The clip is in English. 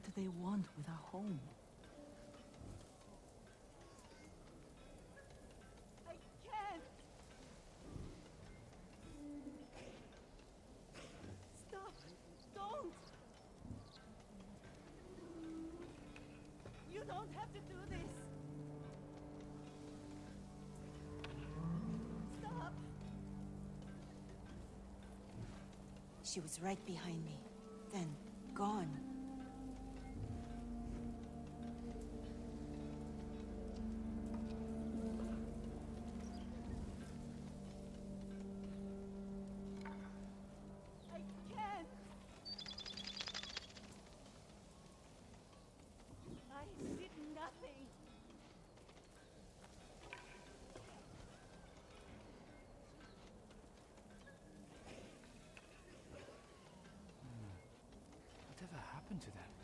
do they want with our home? I can't! Stop! Don't! You don't have to do this! Stop! She was right behind me. Then, gone. I can't! I did nothing! Whatever happened to them?